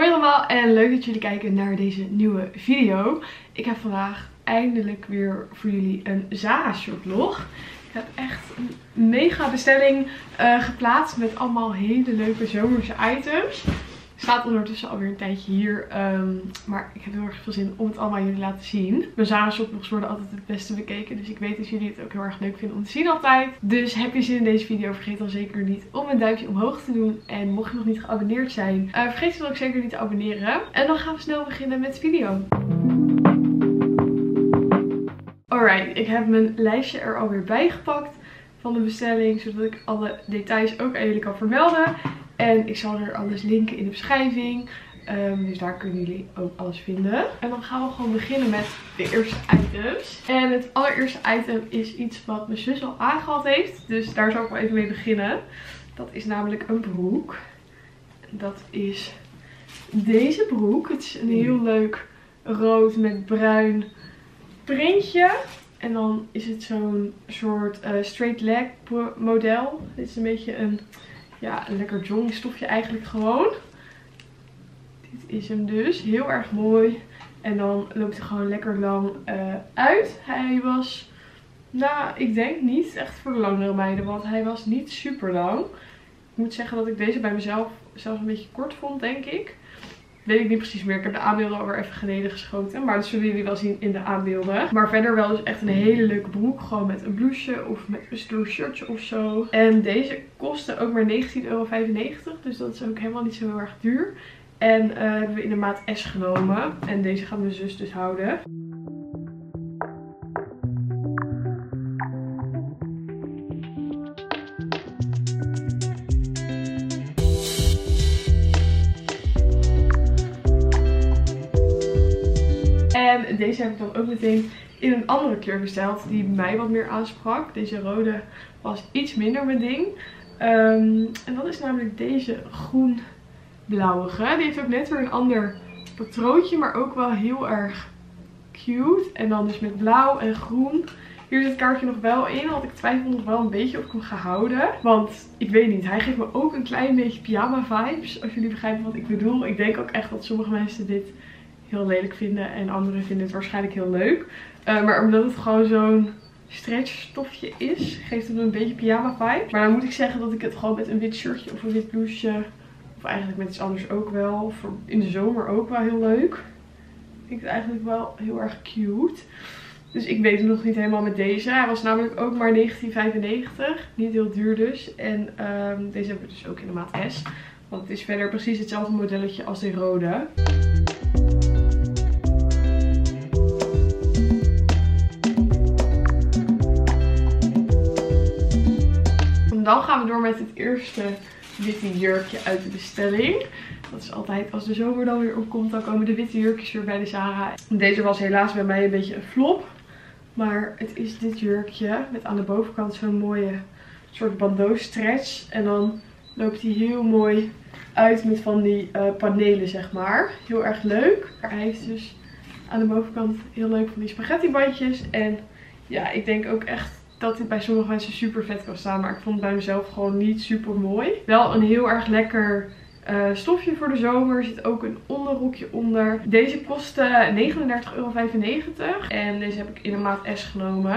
Hoi allemaal en leuk dat jullie kijken naar deze nieuwe video. Ik heb vandaag eindelijk weer voor jullie een Zara shoplog. Ik heb echt een mega bestelling geplaatst met allemaal hele leuke zomerse items. Staat ondertussen alweer een tijdje hier, maar ik heb heel erg veel zin om het allemaal aan jullie laten zien. Mijn Zara shoplogs worden altijd het beste bekeken, dus ik weet dat jullie het ook heel erg leuk vinden om te zien altijd. Dus heb je zin in deze video, vergeet dan zeker niet om een duimpje omhoog te doen. En mocht je nog niet geabonneerd zijn, vergeet je dan ook zeker niet te abonneren. En dan gaan we snel beginnen met de video. Alright, ik heb mijn lijstje er alweer bij gepakt van de bestelling, zodat ik alle details ook aan jullie kan vermelden. En ik zal er alles linken in de beschrijving. Dus daar kunnen jullie ook alles vinden. En dan gaan we gewoon beginnen met de eerste items. En het allereerste item is iets wat mijn zus al aangehad heeft. Dus daar zal ik wel even mee beginnen. Dat is namelijk een broek. Dat is deze broek. Het is een heel leuk rood met bruin printje. En dan is het zo'n soort straight leg model. Dit is een beetje een lekker joggingstofje eigenlijk gewoon. Dit is hem dus. Heel erg mooi. En dan loopt hij gewoon lekker lang uit. Hij was, ik denk niet echt voor de langere meiden. Want hij was niet super lang. Ik moet zeggen dat ik deze bij mezelf zelfs een beetje kort vond, denk ik. Weet ik niet precies meer. Ik heb de aanbeelden alweer even geleden geschoten. Maar dat zullen jullie wel zien in de aanbeelden. Maar verder wel dus echt een hele leuke broek. Gewoon met een blouseje of met een stoer shirtje of zo. En deze kostte ook maar €19,95. Dus dat is ook helemaal niet zo heel erg duur. En hebben we in de maat S genomen. En deze gaat mijn zus dus houden. En deze heb ik dan ook meteen in een andere kleur besteld die mij wat meer aansprak. Deze rode was iets minder mijn ding. En dat is namelijk deze groen-blauwige. Die heeft ook net weer een ander patroontje, maar ook wel heel erg cute. En dan dus met blauw en groen. Hier zit het kaartje nog wel in, want ik twijfel nog wel een beetje of ik hem ga houden. Want ik weet niet, hij geeft me ook een klein beetje pyjama vibes. Als jullie begrijpen wat ik bedoel. Ik denk ook echt dat sommige mensen dit heel lelijk vinden en anderen vinden het waarschijnlijk heel leuk. Maar omdat het gewoon zo'n stretchstofje is, geeft het me een beetje pyjama vibe. Maar dan moet ik zeggen dat ik het gewoon met een wit shirtje of een wit blouseje, of eigenlijk met iets anders ook wel, voor in de zomer ook wel heel leuk. Ik vind het eigenlijk wel heel erg cute. Dus ik weet het nog niet helemaal met deze. Hij was namelijk ook maar €19,95. Niet heel duur dus. En deze hebben we dus ook in de maat S. Want het is verder precies hetzelfde modelletje als de rode. Dan gaan we door met het eerste witte jurkje uit de bestelling. Dat is altijd, als de zomer dan weer opkomt, dan komen de witte jurkjes weer bij de Zara. Deze was helaas bij mij een beetje een flop. Maar het is dit jurkje met aan de bovenkant zo'n mooie soort bandeau stretch. En dan loopt hij heel mooi uit met van die panelen, zeg maar. Heel erg leuk. Hij heeft dus aan de bovenkant heel leuk van die spaghetti bandjes. En ja, ik denk ook echt dat dit bij sommige mensen super vet kan staan. Maar ik vond het bij mezelf gewoon niet super mooi. Wel een heel erg lekker stofje voor de zomer. Er zit ook een onderrokje onder. Deze kostte €39,95. En deze heb ik in de maat S genomen.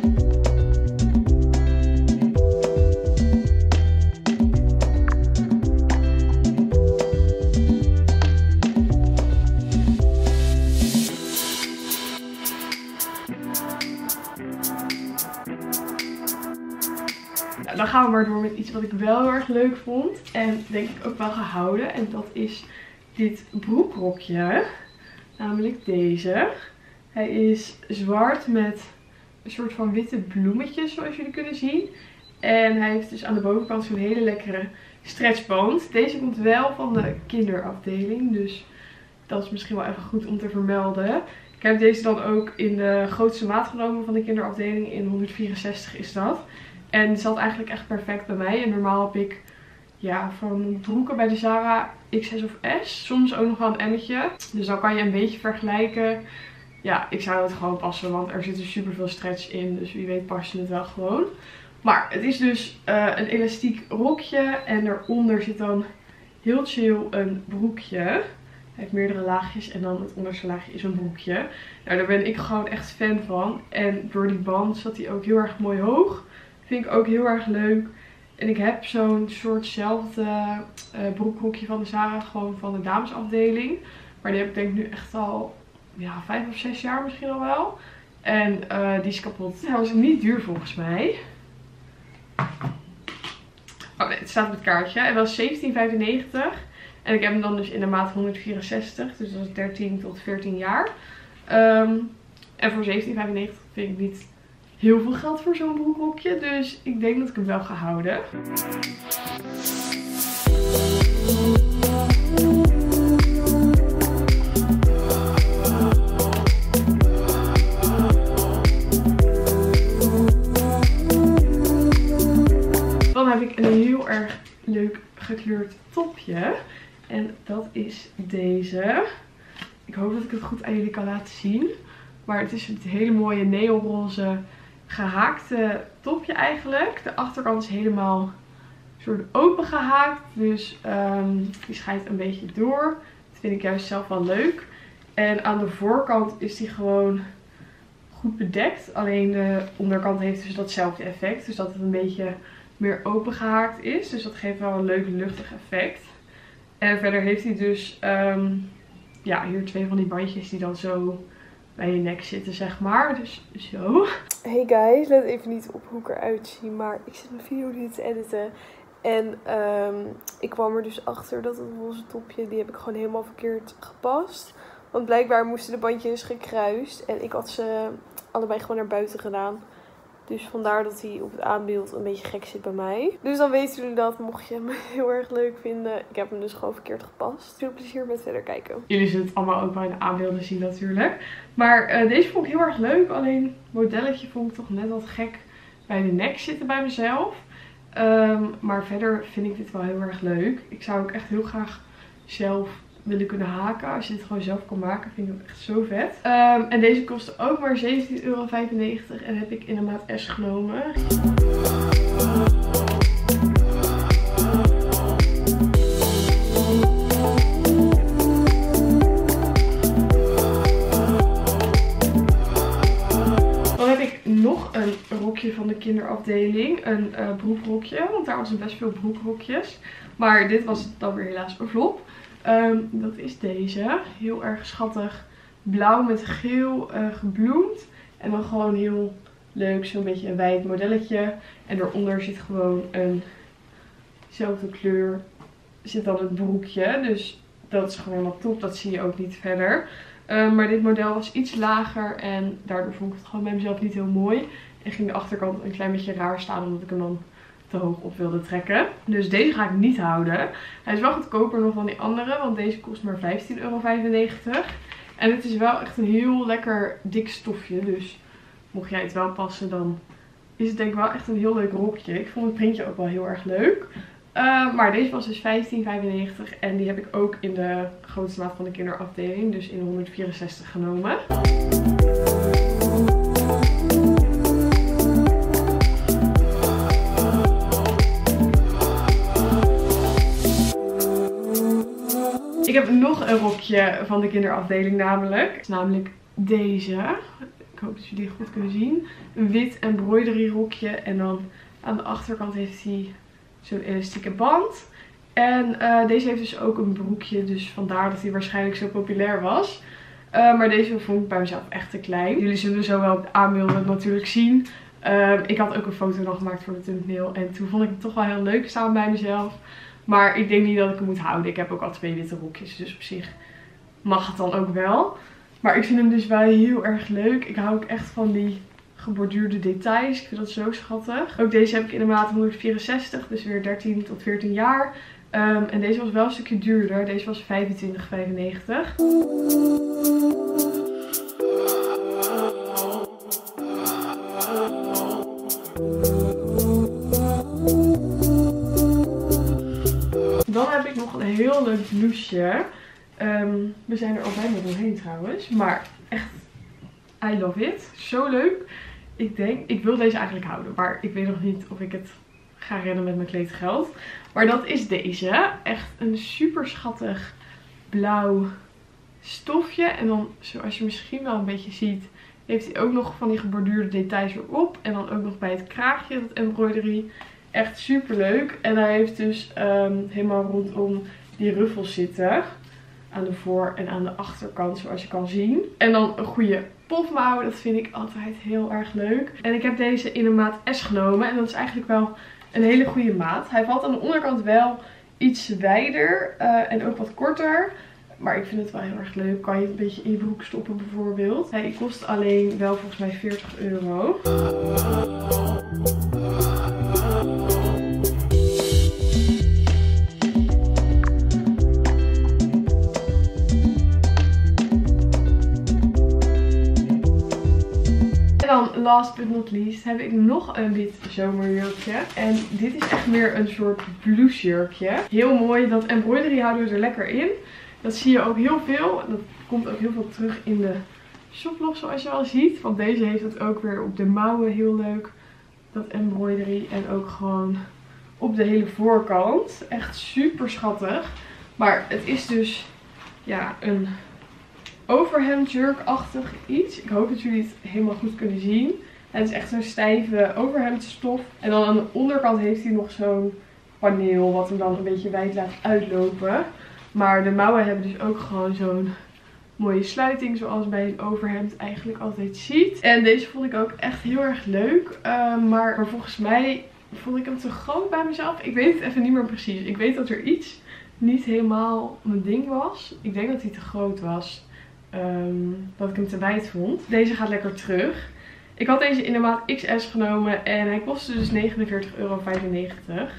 Dan gaan we maar door met iets wat ik wel heel erg leuk vond. En denk ik ook wel gehouden. En dat is dit broekrokje. Namelijk deze. Hij is zwart met een soort van witte bloemetjes, zoals jullie kunnen zien. En hij heeft dus aan de bovenkant zo'n hele lekkere stretchband. Deze komt wel van de kinderafdeling. Dus dat is misschien wel even goed om te vermelden. Ik heb deze dan ook in de grootste maat genomen van de kinderafdeling. In 164 is dat. En het zat eigenlijk echt perfect bij mij. En normaal heb ik van broeken bij de Zara XS of S. Soms ook nog wel een emmetje. Dus dan kan je een beetje vergelijken. Ja, ik zou het gewoon passen. Want er zit er super veel stretch in. Dus wie weet pas je het wel gewoon. Maar het is dus een elastiek rokje. En daaronder zit dan heel chill een broekje. Hij heeft meerdere laagjes en dan het onderste laagje is een broekje. Nou, daar ben ik gewoon echt fan van. En door die band zat hij ook heel erg mooi hoog. Vind ik ook heel erg leuk. En ik heb zo'n soortzelfde broekrokje van de Zara, gewoon van de damesafdeling. Maar die heb ik denk ik nu echt al 5 of 6 jaar misschien al wel. En die is kapot. Hij was niet duur volgens mij. Oh nee, het staat op het kaartje. Hij was €17,95. En ik heb hem dan dus in de maat 164. Dus dat is 13 tot 14 jaar. En voor €17,95 vind ik niet heel veel geld voor zo'n broekrokje. Dus ik denk dat ik hem wel ga houden. Dan heb ik een heel erg leuk gekleurd topje. En dat is deze. Ik hoop dat ik het goed aan jullie kan laten zien. Maar het is een hele mooie neonroze gehaakte topje eigenlijk. De achterkant is helemaal soort open gehaakt. Dus die schijnt een beetje door. Dat vind ik juist zelf wel leuk. En aan de voorkant is die gewoon goed bedekt. Alleen de onderkant heeft dus datzelfde effect. Dus dat het een beetje meer open gehaakt is. Dus dat geeft wel een leuk luchtig effect. En verder heeft hij dus hier 2 van die bandjes die dan zo bij je nek zitten, zeg maar. Dus zo. Hey guys, let even niet op hoe ik eruit zie. Maar ik zit mijn video nu te editen. En ik kwam er dus achter dat het roze topje, die heb ik gewoon helemaal verkeerd gepast. Want blijkbaar moesten de bandjes gekruist. En ik had ze allebei gewoon naar buiten gedaan. Dus vandaar dat hij op het aanbeeld een beetje gek zit bij mij. Dus dan weten jullie dat, mocht je hem heel erg leuk vinden. Ik heb hem dus gewoon verkeerd gepast. Veel plezier met verder kijken. Jullie zullen het allemaal ook bij de aanbeelden zien natuurlijk. Maar deze vond ik heel erg leuk. Alleen het modelletje vond ik toch net wat gek bij de nek zitten bij mezelf. Maar verder vind ik dit wel heel erg leuk. Ik zou ook echt heel graag zelf willen kunnen haken. Als je dit gewoon zelf kan maken, vind ik dat echt zo vet. En deze kostte ook maar €17,95 en heb ik in de maat S genomen. Dan heb ik nog een rokje van de kinderafdeling. Een broekrokje, want daar was best veel broekrokjes. Maar dit was dan weer helaas een flop. Dat is deze. Heel erg schattig. Blauw met geel gebloemd. En dan gewoon heel leuk. Zo'n beetje een wijd modelletje. En daaronder zit gewoon eenzelfde kleur. Zit dan het broekje. Dus dat is gewoon helemaal top. Dat zie je ook niet verder. Maar dit model was iets lager. En daardoor vond ik het gewoon bij mezelf niet heel mooi. En ging de achterkant een klein beetje raar staan. Omdat ik hem dan te hoog op wilde trekken. Dus deze ga ik niet houden. Hij is wel goedkoper nog dan die andere. Want deze kost maar €15,95. En het is wel echt een heel lekker dik stofje. Dus mocht jij het wel passen, dan is het denk ik wel echt een heel leuk rokje. Ik vond het printje ook wel heel erg leuk. Maar deze was dus €15,95. En die heb ik ook in de grootste maat van de kinderafdeling. Dus in 164 genomen. Ik heb nog een rokje van de kinderafdeling namelijk. Het is namelijk deze. Ik hoop dat jullie die goed kunnen zien. Een wit embroidery rokje. En dan aan de achterkant heeft hij zo'n elastieke band. En deze heeft dus ook een broekje. Dus vandaar dat hij waarschijnlijk zo populair was. Maar deze vond ik bij mezelf echt te klein. Jullie zullen zo wel op de aanbeelden natuurlijk zien. Ik had ook een foto nog gemaakt voor de thumbnail. En toen vond ik het toch wel heel leuk samen bij mezelf. Maar ik denk niet dat ik hem moet houden. Ik heb ook al 2 witte rokjes. Dus op zich mag het dan ook wel. Maar ik vind hem dus wel heel erg leuk. Ik hou ook echt van die geborduurde details. Ik vind dat zo schattig. Ook deze heb ik in de maat 164. Dus weer 13 tot 14 jaar. En deze was wel een stukje duurder. Deze was €25,95. Dan heb ik nog een heel leuk blouseje. We zijn er al bijna doorheen trouwens. Maar echt, I love it. Zo leuk. Ik wil deze eigenlijk houden. Maar ik weet nog niet of ik het ga redden met mijn kleedgeld. Maar dat is deze. Echt een super schattig blauw stofje. En dan, zoals je misschien wel een beetje ziet, heeft hij ook nog van die geborduurde details erop. En dan ook nog bij het kraagje, dat embroidery. Echt super leuk. En hij heeft dus helemaal rondom die ruffels zitten. Aan de voor- en aan de achterkant, zoals je kan zien. En dan een goede pofmouw. Dat vind ik altijd heel erg leuk. En ik heb deze in een maat S genomen. En dat is eigenlijk wel een hele goede maat. Hij valt aan de onderkant wel iets wijder. En ook wat korter. Maar ik vind het wel heel erg leuk. Kan je het een beetje in je broek stoppen bijvoorbeeld. Hij kost alleen wel volgens mij €40. Dan, last but not least, heb ik nog een wit zomerjurkje. En dit is echt meer een soort blousemejurkje. Heel mooi. Dat embroidery houden we er lekker in. Dat zie je ook heel veel. Dat komt ook heel veel terug in de shoplog, zoals je al ziet. Want deze heeft het ook weer op de mouwen heel leuk. Dat embroidery. En ook gewoon op de hele voorkant. Echt super schattig. Maar het is dus ja, een overhemdjurkachtig iets. Ik hoop dat jullie het helemaal goed kunnen zien. Het is echt zo'n stijve overhemdstof. En dan aan de onderkant heeft hij nog zo'n paneel wat hem dan een beetje wijd laat uitlopen. Maar de mouwen hebben dus ook gewoon zo'n mooie sluiting, zoals bij een overhemd eigenlijk altijd ziet. En deze vond ik ook echt heel erg leuk. Maar volgens mij vond ik hem te groot bij mezelf. Ik weet het even niet meer precies. Ik weet dat er iets niet helemaal mijn ding was. Ik denk dat hij te groot was. Dat ik hem te wijd vond. Deze gaat lekker terug. Ik had deze in de maat XS genomen. En hij kostte dus €49,95.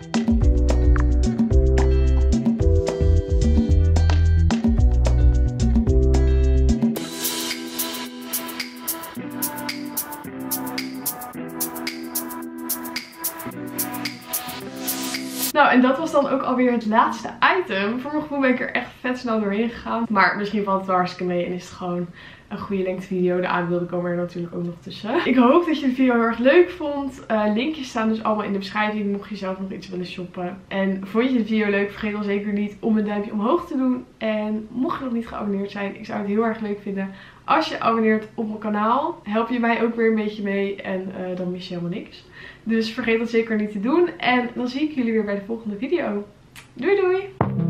Nou, en dat was dan ook alweer het laatste item. Voor mijn gevoel ben ik er echt vet snel doorheen gegaan. Maar misschien valt het wel hartstikke mee en is het gewoon een goede lengte video. De aanbeelden komen er natuurlijk ook nog tussen. Ik hoop dat je de video heel erg leuk vond. Linkjes staan dus allemaal in de beschrijving, mocht je zelf nog iets willen shoppen. En vond je de video leuk, vergeet dan zeker niet om een duimpje omhoog te doen. En mocht je nog niet geabonneerd zijn, ik zou het heel erg leuk vinden als je abonneert op mijn kanaal. Help je mij ook weer een beetje mee en dan mis je helemaal niks. Dus vergeet dat zeker niet te doen. En dan zie ik jullie weer bij de volgende video. Doei doei!